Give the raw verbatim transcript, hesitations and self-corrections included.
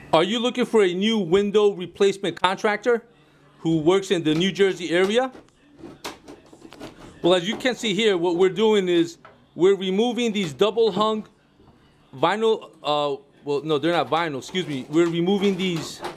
Are you looking for a new window replacement contractor who works in the New Jersey area? Well, as you can see here, what we're doing is we're removing these double hung vinyl, uh, well, no, they're not vinyl, excuse me. We're removing these